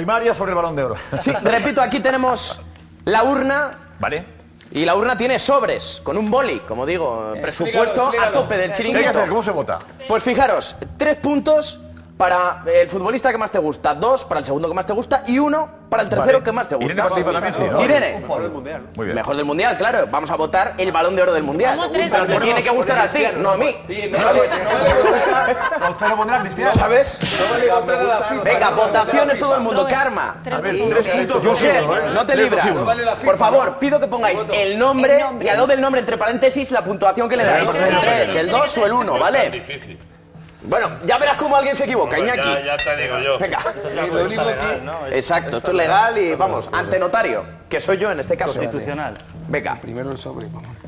Primaria sobre el Balón de Oro. Sí, repito, aquí tenemos la urna. Vale. Y la urna tiene sobres, con un boli, como digo, presupuesto a tope del chiringuito. ¿Cómo se vota? Pues fijaros, 3 puntos para el futbolista que más te gusta, 2 para el segundo que más te gusta y 1 para el tercero que más te gusta. Irene participa también, sí, ¿no? Irene. Mejor del Mundial. Muy bien. Mejor del Mundial, claro. Vamos a votar el Balón de Oro del Mundial. Pero te tiene que gustar a ti, no a mí. ¿Sabes? Venga, votaciones todo el mundo. Karma. A ver, 3 puntos. Josep, no te libras. Por favor, pido que pongáis el nombre y al lado del nombre, entre paréntesis, la puntuación que le dais. El 3, el 2 o el 1, ¿vale? Bueno, ya verás cómo alguien se equivoca, Iñaki. Ya te digo yo. Venga. Exacto, esto es legal y vamos, ante notario, que soy yo en este caso. Constitucional. Venga. Primero el sobre.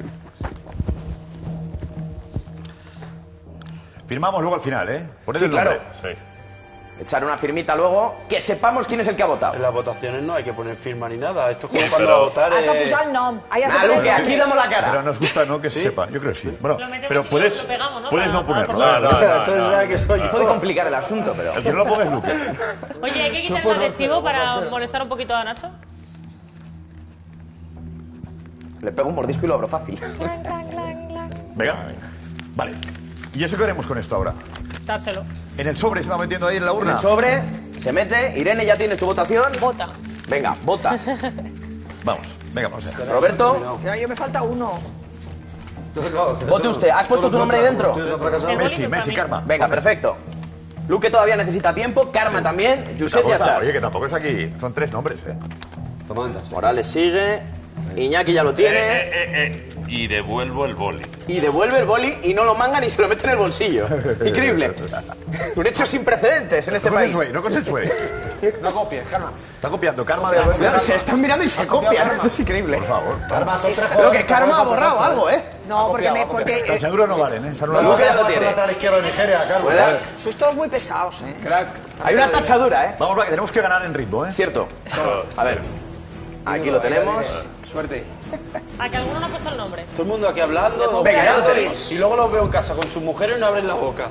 Firmamos luego al final, ¿eh? Poned Sí, el nombre. claro. Echar una firmita luego, que sepamos quién es el que ha votado. En las votaciones no hay que poner firma ni nada. Esto es como cuando va a votar. Has de posar el nom. Que aquí damos la cara. Pero nos gusta, ¿no? Que se sepa. Yo creo que sí. Bueno, pero puedes no ponerlo. Entonces sabe que soy yo. Puede complicar el asunto, pero... El que no lo ponga es Luque. Oye, ¿hay que quitar el adhesivo para molestar un poquito a Nacho? Le pego un mordisco y lo abro fácil. Venga. Vale. ¿Y eso qué haremos con esto ahora? Dárselo. ¿En el sobre se va metiendo ahí en la En urna? el sobre se mete. Irene, ¿ya tienes tu votación? Vota. Venga, vota. Vamos, venga, vamos allá. Roberto. Yo me falta uno. Vote usted. ¿Has puesto tu nombre ahí dentro? Messi, Karma. Venga, perfecto. Luque todavía necesita tiempo, Karma también. Josep, ya estás. Oye, que tampoco es aquí. Son 3 nombres, ¿eh? Morales sigue. Iñaki ya lo tiene. Y devuelvo el boli. Y devuelve el boli y no lo mangan y se lo mete en el bolsillo. Increíble. Un hecho sin precedentes en este país. No consensue. No copies, Karma. Está copiando Karma de... Cuidado, se están mirando y se copian. Es increíble. Por favor. Karma, son 3 Lo que Karma ha borrado algo, ¿eh? No, porque Tachaduras no valen, ¿eh? Luque ya lo tiene. lateral izquierdo de Nigeria, Carlos. ¿Verdad? sois todos muy pesados, ¿eh? Crack. Hay una tachadura, ¿eh? Vamos, va, que tenemos que ganar en ritmo, ¿eh? Cierto. A ver. Aquí lo tenemos. Suerte. A que alguno no ha puesto el nombre. Todo el mundo aquí hablando. Venga, ya lo tenemos. Y luego los veo en casa con sus mujeres y no abren la boca.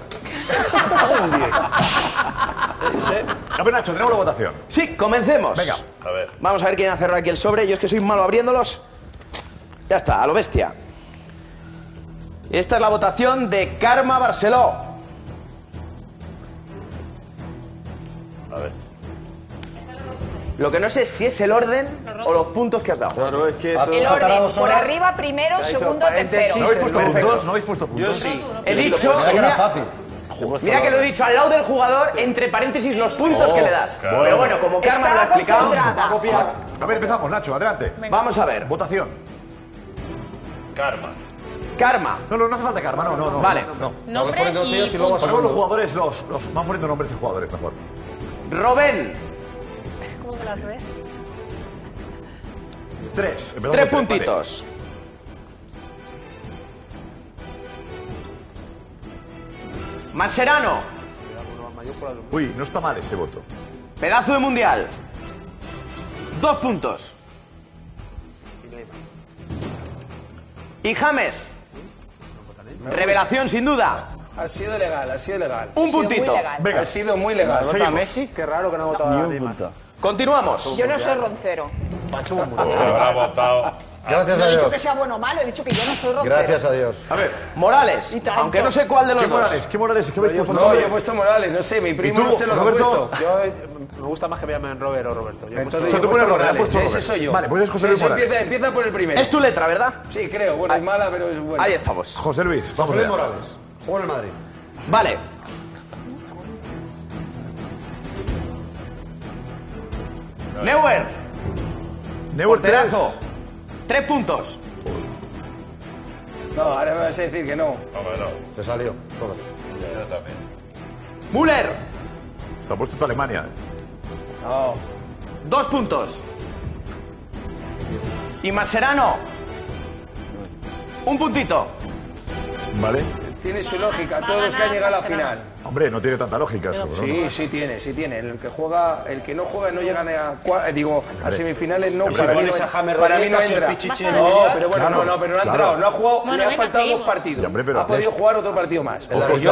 A ver, Nacho, tenemos la votación. Sí, comencemos. Venga. A ver. Vamos a ver quién ha cerrado aquí el sobre. Yo es que soy malo abriéndolos. Ya está, a lo bestia. Esta es la votación de Karma Barceló. A ver. Lo que no sé es si es el orden o los puntos que has dado. Claro, es que eso El orden, por arriba, primero, segundo, tercero. ¿No habéis puesto puntos? ¿No habéis puesto puntos? Yo sí. He dicho... Mira que lo he dicho al lado del jugador, entre paréntesis, los puntos que le das. claro. Pero bueno, como Karma lo ha Estaba explicado... concentrada. A ver, empezamos, Nacho, adelante. Vamos a ver. Votación. Karma. Karma. No hace falta Karma, no. Vale. No. Nombre y Ponemos punto. los jugadores, los van poniendo nombres de jugadores mejor. Robén. ¿Cómo me las ves? 3. 3 puntitos. Mascherano. Uy, no está mal ese voto. Pedazo de mundial. 2 puntos. Y James. Revelación, sin duda. Ha sido legal, ha sido legal. Un puntito. muy legal. Venga. Ha sido muy legal. Seguimos. Messi? Qué raro que no ha votado a nadie más. Continuamos. Yo no soy roncero. Habrá votado. Gracias No a he dicho Dios. que sea bueno o malo, he dicho que yo no soy roncero. Gracias a Dios. A ver, Morales. Y tanto. Aunque no sé cuál de los ¿qué dos. Morales? ¿Qué Morales? ¿Qué habéis puesto? No, yo he puesto Morales, no sé, mi primo ¿Y tú, no sé lo que ha Roberto? puesto. Yo me gusta más que me llamen Robert o Roberto. Yo he puesto- Entonces O sea, yo tú he pones puesto Robert, has Morales, puesto ese Robert. soy yo. Vale, pues es José Luis Eso Morales. empieza por el primero. Es tu letra, ¿verdad? Sí, creo. Bueno, es mala, pero es buena. Ahí estamos. José Luis, vamos José Luis allá. Morales. Juego en el Madrid. Vale. Neuer. Neuer Porterazo. 3 puntos. No, ahora me vas a decir que no. Hombre, no. Se salió. Todo. Yo también. Müller. Se ha puesto toda Alemania. No. 2 puntos. Y Mascherano. 1 puntito. Vale. Tiene su lógica, todos los que han llegado a la final. Hombre, no tiene tanta lógica eso. Sí, sí tiene. El que no juega no llega ni a semifinales, no. Si pones a James para mí no Rodríguez, entra. el Pichichi No, pero bueno, no, pero no ha entrado. No ha jugado, le ha faltado 2 partidos. Ha podido jugar otro partido más.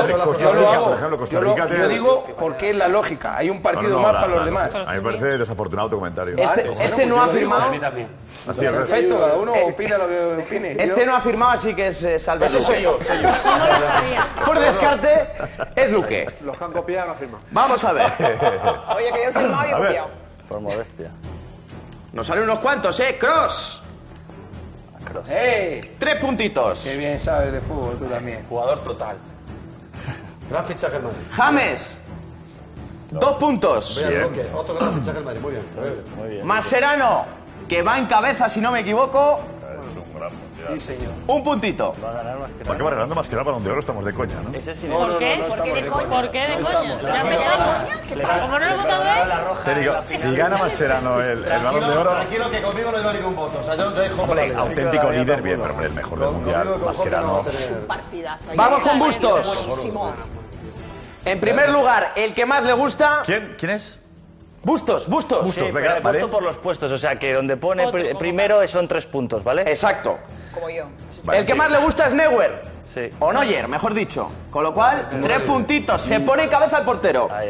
Yo digo porque es la lógica. Hay un partido más para los demás. A mí me parece desafortunado tu comentario. Este no ha firmado. Perfecto, cada uno opina lo que opine. Este no ha firmado, así que es Albert Ese soy yo. Por descarte, es Luque. Los que han copiado no firman. Vamos a ver. Oye, que yo he firmado y he copiado. Por modestia. Nos salen unos cuantos, Cross. Cross. 3 puntitos. Qué bien sabes de fútbol tú también. Jugador total. Gran fichaje el Madrid. James. 2 puntos. Otro gran fichaje el Madrid. Muy bien. Muy bien. Mascherano, que va en cabeza, si no me equivoco. Es un gran mundial. Sí, señor. 1 puntito. Va a ganar más que ¿Por qué va ganando más que el Balón de Oro? Estamos de coña, ¿no? Ese sí. ¿Por qué? ¿Por qué de coña? ¿Por qué de coña? ¿Ya empezamos? ¿Cómo no lo he votado él? Te digo, si gana Mascherano el Balón de Oro, Tranquilo que conmigo no iba ningún voto. O sea, yo te dejo hombre, auténtico líder, bien, pero hombre, el mejor del Mundial, Mascherano. Un partidazo. Vamos con Bustos. Buenísimo. En primer lugar, el que más le gusta. ¿Quién es? Bustos. Sí, Venga, pero he vale. puesto por los puestos, o sea que donde pone primero son 3 puntos, ¿vale? Exacto. Como yo. El que más le gusta es Neuer. Sí. O Neuer, mejor dicho. Con lo cual, 3 puntitos. Se pone en cabeza el portero. Ahí.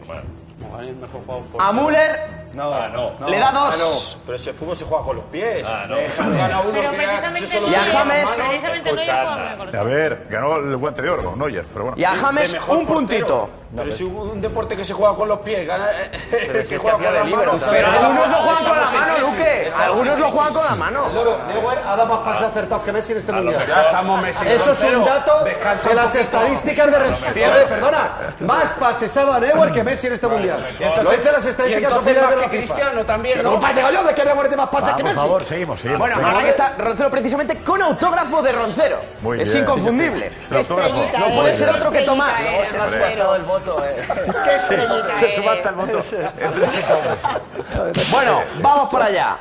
A Müller le da 2. Pero ese fútbol se juega con los pies. No. Pero precisamente Y a James. precisamente no juega con A ver, ganó el guante de oro con Neuer, pero bueno. Y a James un puntito. Pero si un deporte que se juega con los pies, gana, se es juega que con hacía las de manos. líbero Pero algunos lo juegan con la mano, Luque. Algunos lo juegan con la mano. Neuer ha dado más pases acertados que Messi en este mundial. Ya estamos Messi. Eso es un dato de las estadísticas de Oye, perdona, más pases ha dado Neuer que Messi en este mundial. Lo dicen las estadísticas oficiales de la FIFA. Cristiano también, No, ¿no? para digo yo de que Neuer tiene más pases que Por Messi. favor, seguimos. Bueno, venga. ahora que está Roncero precisamente con autógrafo de Roncero. Muy Es bien. inconfundible. El autógrafo. Estrellita, No puede ser otro que Tomás. Se me ha subastado el voto, Qué estrellita Se eres. subasta el voto entre 5 hombres. Bueno, vamos para allá.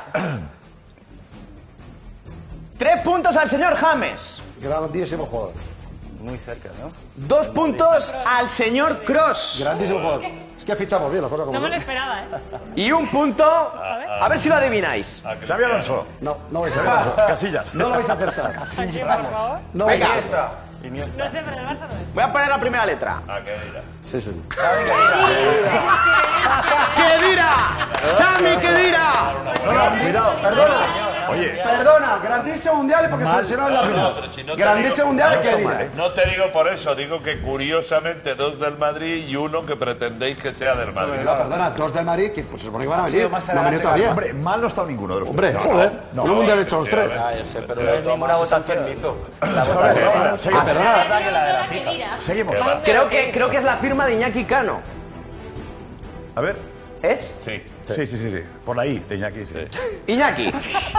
3 puntos al señor James. Grandísimo jugador. Muy cerca, ¿no? 2 puntos al señor Cross. Grandísimo jugador. Es que fichamos bien las cosas como No me lo son. esperaba, ¿eh? Y 1 punto. A ver si lo adivináis. Xavi Alonso. No vais a acertar. Casillas. No lo vais a acertar. Aquí, por favor. No vais a Venga. acertar. No sé, pero el Barça no es. Voy a poner la primera letra. ¿A qué dirás? Sí, sí. ¡Kedira! ¡Sami Kedira! Oye, Perdona, grandísimo mundial porque se lesionó en la final. pero si no te Grandísimo digo- mundial que dirá. No te digo por eso, digo que curiosamente 2 del Madrid y 1 que pretendéis que sea del Madrid. Perdona, 2 del Madrid que pues, se supone que van a venir. No han venido todavía. hombre, mal no ha estado ninguno de los Hombre, tres. joder. No, Un mundial hecho los 3. Pero no hay ninguna votación. Seguimos. Kedira. Seguimos. Creo que es la firma de Iñaki Cano. A ver. ¿Es? Sí. Sí. Por la I de Iñaki, sí. Iñaki.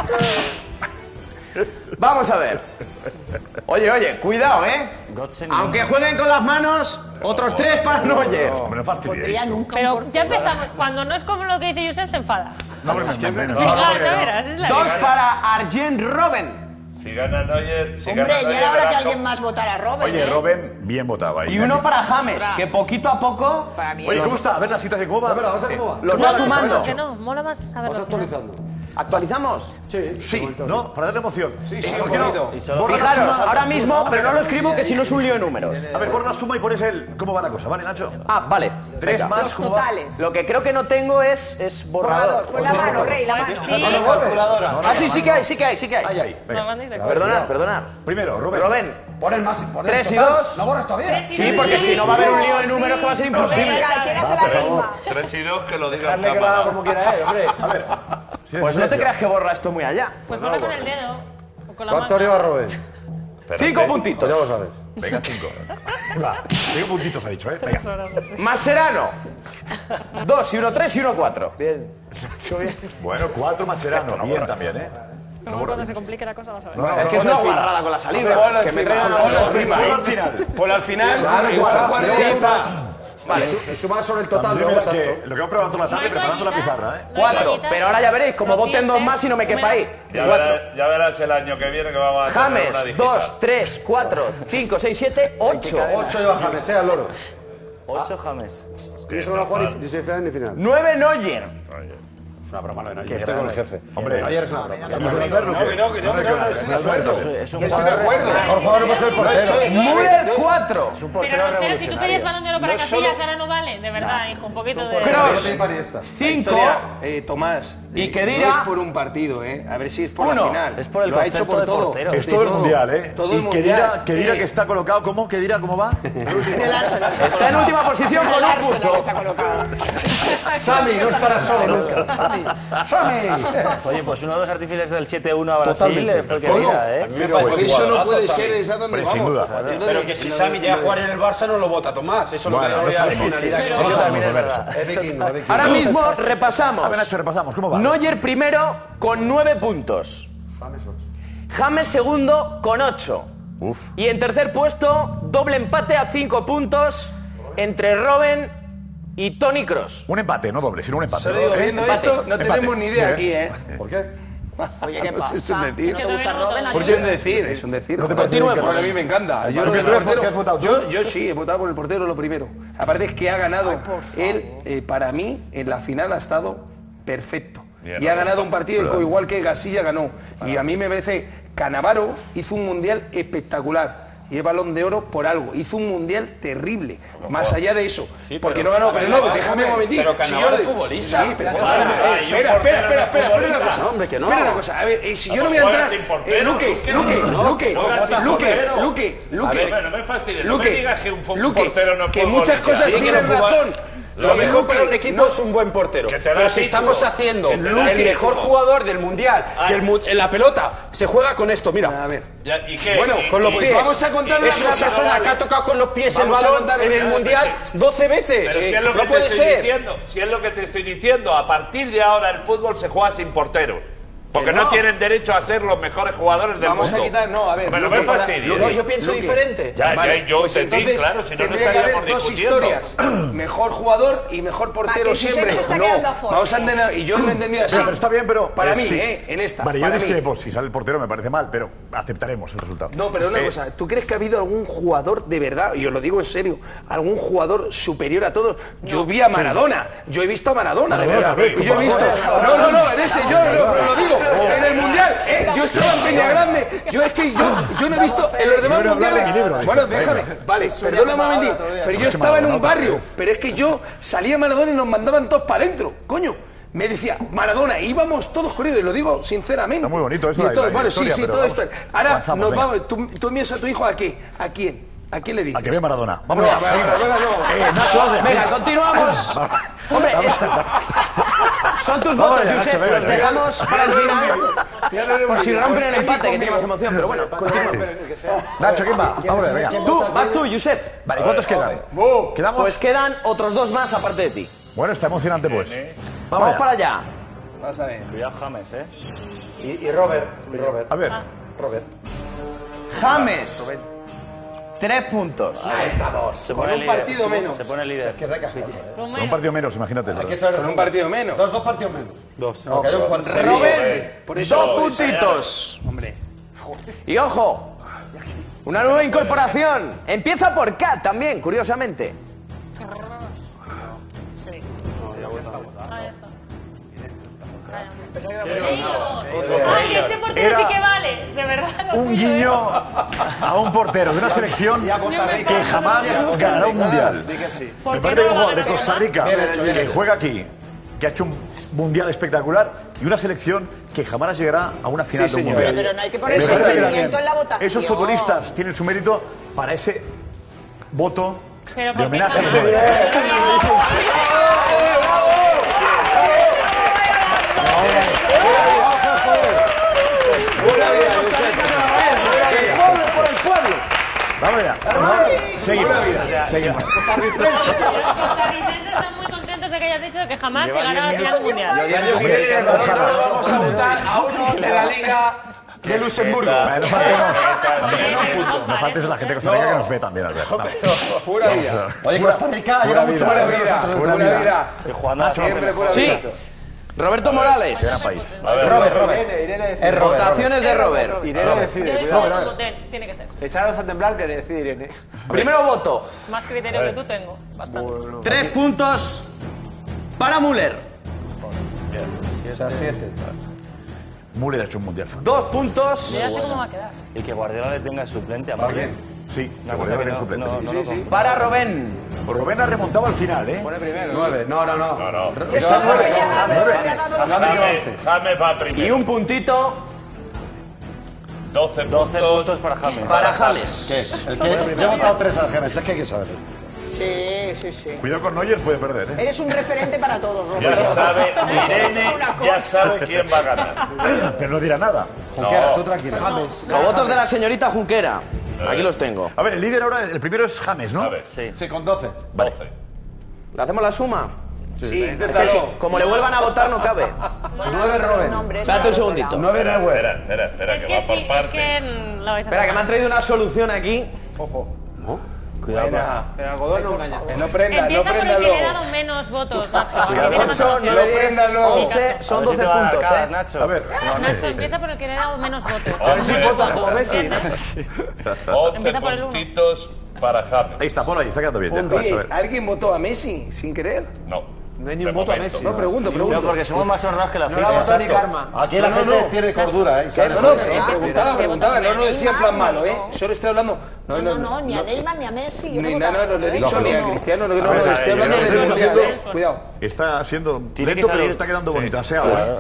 Vamos a ver. Oye, cuidado, ¿eh? Aunque jueguen con las manos, otros 3 para Neuer. Hombre, no fastidies esto. Pero ya empezamos. Cuando no es como lo que dice Josep, se enfada. No, hombre, Ya verás, es la 2 vida. para Arjen Robben. Si gana Neuer, Hombre, ya era hora que alguien más votara a Robben. Oye, Robben, bien votado ahí. Y 1 para James, que poquito a poco Para mí. Oye, ¿cómo está? A ver la situación, ¿cómo va? Vamos a ver cómo va. los va sumando. Que no, mola más saberlo. Vas actualizando. ¿Actualizamos? Sí, ¿no? Para darle emoción. Sí, ¿Por qué no? Borra la Fijaros, suma. ahora mismo, pero no lo escribo que si no es un lío de números. A ver, borra la suma y pones el... ¿Cómo va la cosa? ¿Vale, Nacho? Ah, vale. 3 Venga. más, Los ¿cómo va? totales. Lo que creo que no tengo es borrador. Con la mano, Rey, la mano. Ah, sí que hay. Ahí. Venga. Perdonad. Primero, Robben. Robben, Pon el más. Pon el 3 y total. 2. No borras todavía. Sí, porque si no va a haber un lío de números que va a ser imposible. Venga, ¿quién hace la rima? 3 y 2 que lo diga en Dale que lo haga cámara. como quiera él, hombre. A ver. Pues no te creas que borra esto muy allá. Pues borra con el dedo. O con la ¿Cuánto mano. lleva Robben? 5 puntitos. Pues ya lo sabes. Venga, 5. Va. 5 puntitos ha dicho, ¿eh? Venga. Mascherano. 2 y 1, 3 y 1, 4. Bien. Bueno, 4 Mascherano. Bien también, ¿eh? Luego cuando se complique la cosa vas a ver. Es que es una guarrada con la saliva. Que me trae una Ponlo al final. Por al final. Sí está. Vale. Y suma sobre el total. Mira, luego es que exacto. lo que hemos probado toda la tarde preparando la pizarra, ¿eh? 4. Pero ahora ya veréis, como voten 2 más y no me quepa ahí. Ya verás el año que viene que vamos a tener una James, digital. 2, 3, 4, 5, 6, 7, 8. 8 lleva James, al loro. 8 James. Y eso van a jugar ni semifinal ni final. 9 Neuer. Es una broma, no, Qué estoy con el grande. jefe. Hombre, ayer es una broma. No, estoy de acuerdo. Es un Estoy de acuerdo. El mejor jugador no puede ser el portero. Müller 4. Es un Pero portero Rocero, si tú pedías revolucionario. Balón de Oro para Casillas, ahora no vale. De verdad, hijo, un poquito de... Kroos. 5. Tomás. Y no Khedira. es por un partido, A ver si es por la 1. final. Es por el Lo ha hecho concepto por de todo. portero. es todo el mundial, ¿eh? Todo el Y mundial. que dirá que está colocado, ¿cómo? ¿Que dirá cómo va? En el Arsenal. Está en última posición con un punto. Está colocado. Sami, no estará solo nunca. Sami. Oye, pues uno de los artífices del 7-1 a Brasil Totalmente. fue Khedira, ¿eh? Por eso no puede ser esa donde Hombre, vamos. sin duda. Pero que si Sami llega a jugar en el Barça no lo vota Tomás. Eso Bueno, no eso la es finalidad. Eso también es verdad. Es vikingo, es vikingo. Ahora mismo repasamos. A ver, Nacho, repasamos. ¿Cómo va? Neuer primero con 9 puntos. James segundo con 8. Uf. Y en tercer puesto, doble empate a 5 puntos entre Robben y Toni Kroos. Un empate, no doble, sino un empate. Solo digo, viendo esto, no tenemos Empate. ni idea Muy aquí, bien. ¿Por qué? Oye, ¿qué pasa? Es un decir. ¿No te gusta Robben? Es un decir, es un decir. joder. Continuemos. Bueno, a mí me encanta. Yo, ¿Tú lo del qué has portero- votado tú? yo sí, he votado por el portero lo primero. Aparte es que ha ganado. Él, para mí, en la final ha estado perfecto. Bien, Y ha ganado un partido igual que Gasilla ganó. Y a mí me parece, Cannavaro hizo un mundial espectacular. Y es Balón de Oro por algo. Hizo un mundial terrible. Más allá de eso. Porque no ganó. Pero no, déjame un momentito. Pero Cannavaro Si es yo- futbolista. Sí, pero espera una cosa. Hombre, que no. Espera una cosa. A ver, si yo no voy a Juegas entrar. sin portero, Luque. Bueno, no me fastidies, no me digas que un portero no es Que muchas futbolista. cosas Sí, que tienen no fue- razón. Lo mejor para un Luque, equipo es un buen portero. Que te da Pero si título. estamos haciendo Que te da el mejor título. jugador del mundial, que en la pelota se juega con esto, mira. A ver. ¿Y qué? Bueno, con los Y- pies. vamos a contar Es una una cosa. persona que ha tocado con los pies el Vamos a balón contar en el una cosa. mundial 12 veces. Pero si es lo que No te puede estoy ser. diciendo, si es lo que te estoy diciendo, a partir de ahora el fútbol se juega sin porteros. Porque no tienen derecho a ser los mejores jugadores del Vamos mundo. a quitar, no, a ver. Hombre, no me Luque, fastidies. No, yo pienso Luque. diferente. Ya, Vale, yo pues entendí, entonces claro, si no, no tendría que estaríamos haber dos discutiendo. historias. Mejor jugador y mejor portero que siempre. Josep se está quedando afuera. Vamos a entender, y yo lo he entendido así. Pero está bien, pero... Para mí, sí. en esta. Vale, yo para mí. discrepo. Si sale el portero me parece mal, pero aceptaremos el resultado. No, pero una cosa, ¿tú crees que ha habido algún jugador de verdad, y os lo digo en serio, algún jugador superior a todos? Yo vi a Maradona, yo he visto a Maradona, de verdad. Maradona, Yo he visto. No, en ese, yo lo digo, en el mundial, yo estaba en Peñagrande, yo no he visto en los demás Quiero hablar de mundiales. equilibrio, Bueno, dice. déjame, vale, perdona un momentito, pero yo Es que estaba en un Maradona, barrio, pero es que yo salía a Maradona y nos mandaban todos para adentro, coño. Me decía, Maradona, íbamos todos corriendo, y lo digo sinceramente. Está muy bonito eso, Y la todo, bueno, historia, sí, pero todo vamos, esto. Ahora avanzamos, nos venga. vamos, tú envías a tu hijo ¿a qué? ¿A quién? ¿A quién le dices? A que ve Maradona. Vamos No, allá, a seguimos. Maradona no. Nacho, hazle. Venga, continuamos. Hombre, son tus votos, allá, Josep. Nacho, venga, Los venga. dejamos para el final. Por si rompen el empate, que tiene más emoción. Pero bueno, continuamos. Nacho, ¿quién va? Vamos a ver, venga. Tú, vas tú, Josep. Vale, ¿cuántos quedan? ¿Quedamos? Pues quedan otros dos más aparte de ti. Bueno, está emocionante, pues. Vamos allá. para allá. Vas a ver. Cuidado James, ¿eh? Y Robert. A ver. Robert. James. 3 puntos. Se Con pone un líder. partido menos. Se pone líder. Con un partido menos, imagínate. Con un partido menos. Dos partidos menos. Dos. Porque hay un cuarto. Robert, Por eso. 2 puntitos. Hombre. Y ojo, una nueva incorporación. Empieza por K también, curiosamente. Ay, este portero Era sí que vale, de verdad. lo Un pido, guiño a un portero de una selección que jamás ganará un mundial. Me parece que un jugador de Costa Rica que juega aquí, que ha hecho un mundial espectacular y una selección que jamás llegará a una final de un mundial. Pero no hay que poner Me parece que sentimiento también en la votación. esos futbolistas tienen su mérito para ese voto Pero de ¿por qué homenaje a jamás? Fede. Vamos allá. Seguimos. Seguimos. Los costarricenses están muy contentos de que hayas dicho que jamás llegará a la final del mundial. Hombre, ojalá. Vamos a votar a uno de la Liga de Luxemburgo. Vale, no faltemos. No faltes a la gente de Costa Rica que nos ve también, Albert. Vamos. Pura vida. Oye, Costa Rica ha llegado mucho más lejos que nosotros. Pura Pura vida. vida. Y jugando a Siempre pura Sí. vida. Roberto Morales. Gran país. Robert. Es Robert. Votaciones de Robert. Irene decide. Yo digo Robert, como hotel, tiene que ser. Echaros a temblar que decide Irene. Primero voto. Más criterio que tú tengo. Bastante. 3 puntos para Müller. O sea, 7. Müller ha hecho un mundial fantástico. 2 puntos Ya sé cómo va a quedar. Y que Guardiola le tenga suplente a ¿Para Müller. quién? Sí, Una cosa que suplente. no, no, para Robén. Rubén ha remontado al final, ¿eh? 9. No. James va primero. Y un puntito 12 12 puntos. puntos para James. para James. ¿Qué? El que yo he votado 3 al Gemes. Es que hay que saber esto. Sí. Cuidado con Neuer, puede perder, ¿eh? Eres un referente para todos, Ya Roberto. sabe, Irene ya sabe quién va a ganar. Pero no dirá nada. Junquera, tú tranquila. James. Los votos de la señorita Junquera. Aquí los tengo. A ver, el líder ahora, el primero es James, ¿no? A ver, Sí, con 12. 12. ¿Le hacemos la suma? Sí, Es que sí, como le vuelvan a votar no cabe. 9 Robert. Espérate un segundito. 9 Neuer. Espera, Es que que va sí, por es partes. que lo vais a Espera, que me han hacer. traído una solución aquí. Cuidado. El algodón no engaña. No prenda, no Empieza por el prenda que le he luego. dado menos votos, Nacho. Así tiene más 8, opciones. 9, 10, prenda luego. 11, son A ver si 12 te va a dar puntos, cara, ¿eh? Nacho. A ver. Nacho, empieza por el que le he dado menos votos. Sí, Vota como Messi. 11 Empieza por el uno. puntitos para James. Ahí está, ponlo ahí, está quedando bien. Ya, Oye, a ver. ¿alguien votó a Messi sin querer? No. No hay ni un voto a Messi. No, pregunto. No, porque somos más honrados que la No FIFA. la votó ni Karma. Aquí la gente tiene cordura, ¿eh? ¿Sabes? No, preguntaba, no decía en plan malo, ¿eh? Solo estoy hablando. No, ni a Neymar ni a Messi. Yo Ni no nada, no le he dicho ni a Cristiano, no, A ver, estoy hablando yo de creo que mundial, está ¿eh? Cuidado. Está siendo Tiene que lento, pero salir. está quedando bonito. Así ahora.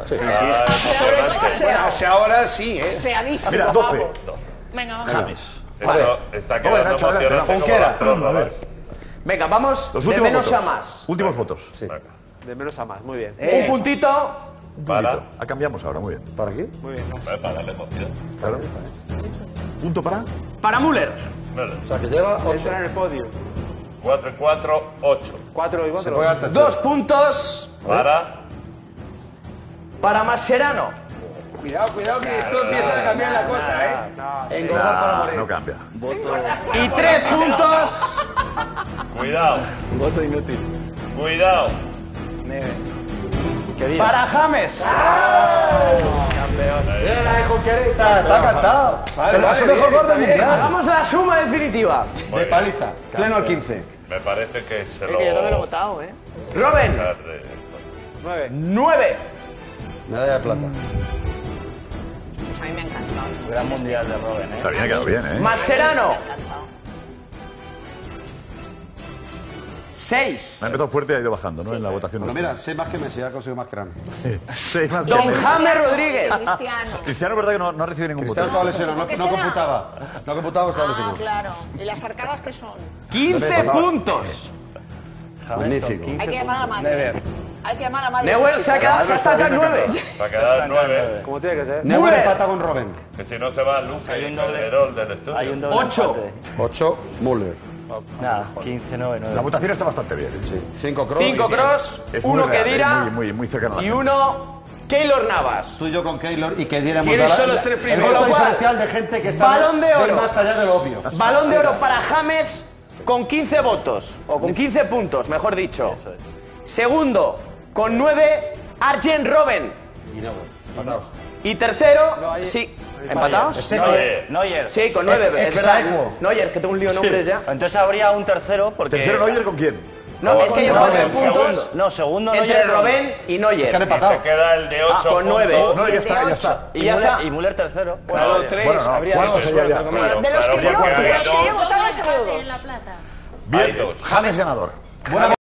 Hacia ahora sí, ¿eh? Aseadísimo. Mira, 12. Venga, vamos. James. Está quedando Nacho, adelante, emocionante. Junquera. A ver, Venga, vamos los de últimos menos votos. a más. Últimos votos. De menos a más, muy bien. Un puntito Un Para. puntito. Ah, cambiamos ahora, muy bien. ¿Para aquí? Para darle emoción. Claro. Punto para. para Müller. O sea, que lleva 8. Entra en el podio. 4 y 4, 8. 4 y 4. Se puede dar tercero. 2 puntos para Mascherano. Cuidado que esto empieza a cambiar la cosa, ¿eh? Engordar para morir. No cambia. Y 3 puntos Cuidado. Cuidado. para James. Bien ahí, Junquerita. Está cantado. Se lo hace mejor gol del mundial. Hagamos la suma definitiva. De paliza. Pleno al 15. Me parece que se Que lo... yo también lo he votado, ¿eh? Robben, 9. Medalla de plata. Pues a mí me ha encantado. Gran mundial de Robben, ¿eh? Está bien, ha quedado bien, ¿eh? Mascherano, Me ha encantado. 6. Ha empezado fuerte y ha ido bajando, ¿no? En la votación. Bueno, mira, sé más que Messi, ha conseguido más que Ramos. 6 más que Don Messi. James Rodríguez. Cristiano. Cristiano, verdad que no ha recibido ningún Cristiano voto. estaba lesionado, ¿Por qué no será? computaba. No computaba, estaba Ah, lesionado. claro. ¿Y las arcadas qué son? 15 puntos. Magnífico. Hay que llamar a la madre. Hay que llamar a la madre. Neuer se ha quedado, se ha estado en 9. Va a quedar 9. Como tiene que ser. Neuer Müller. empata con Robben. Que si no se va Luque Hay y un doble. Calderón del estudio. Hay un doble 8. empate. 8, Müller. Nada, 15, 9, 9. La votación está bastante bien. Sí. 5 Kroos. 5 Cross, Es muy 1 real, Kedira muy cercano a la y gente. 1 Keylor Navas. Tú y yo con Keylor y que diéramos ¿Quiénes son los tres el primeros? voto Con lo cual, diferencial de gente que sabe Balón de ver Oro. más allá de lo obvio. Balón de oro para James con 15 votos, o con 15 puntos, mejor dicho. Eso es. Segundo, con 9, Arjen Robben. Y Neuer, empatados. Y tercero, sí, ¿empatados? Seco. Neuer. Sí, con 9. Es Es verdad. Seco. Neuer, que tengo un lío de nombres ya. Entonces habría un tercero porque... ¿Tercero Neuer con quién? No, es que llevamos Robben, 2 puntos Segundo, segundo entre Neuer. Robben y Neuer. Que han empatado. Se queda el de 8 con 9. No, ya está, ya está. Y ya está. Y Müller tercero. Claro, 3, Bueno, no, habría ¿cuántos 2, sería ya? entre comillas. De los que yo he votado, he seguro En dos. la plata. Bien, Hay dos. James ganador.